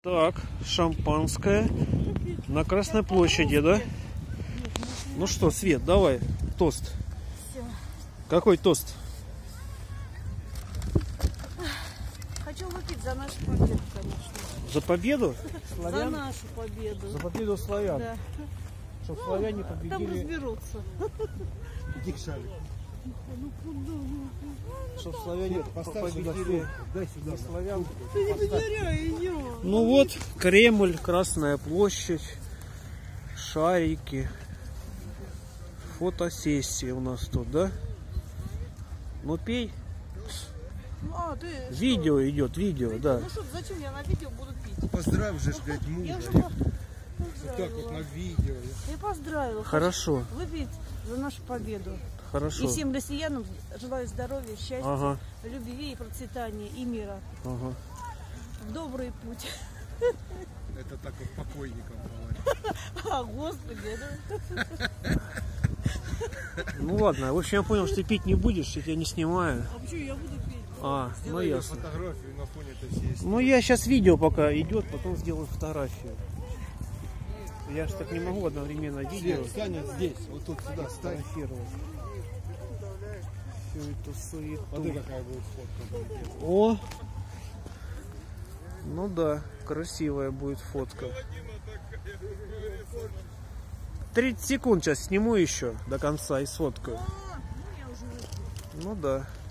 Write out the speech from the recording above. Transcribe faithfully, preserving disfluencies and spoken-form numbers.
Так, шампанское на Красной площади, да? Ну что, Свет, давай, тост. Какой тост? Хочу выпить за нашу победу, конечно. За победу? Славян? За нашу победу. За победу славян. Да. Чтобы ну, славяне победили. Там разберутся. Дикшали. Чтобы славяне победили. Дай сюда славян. Ты не потеряй ее. Ну вот, Кремль, Красная площадь, шарики. Фотосессия у нас тут, да? Ну пей. А, ты видео что? идет, видео, ты, да. Ну что, зачем я на видео буду пить? Поздравь же, блядь, мужа. Я уже Вот поздравила. так вот на видео. Я поздравила. Хорошо. Выпить за нашу победу. Хорошо. И всем россиянам желаю здоровья, счастья, ага. любви и процветания, и мира. Ага. В добрый путь. Это так вот покойникам говорят. А, Господи, да? Ну ладно, в общем, я понял, что ты пить не будешь, я тебя не снимаю. А почему я буду пить? А, ну ясно. Фотографию на фоне этой всей истории. Ну я сейчас видео пока идет, потом сделаю фотографию. Я же так не могу одновременно видео. Стань здесь, вот тут сюда стань. Фотографировать. Всю эту суету. Смотри, какая будет фотка. О! Ну да, красивая будет фотка. тридцать секунд сейчас сниму еще до конца и сфоткаю. Ну да.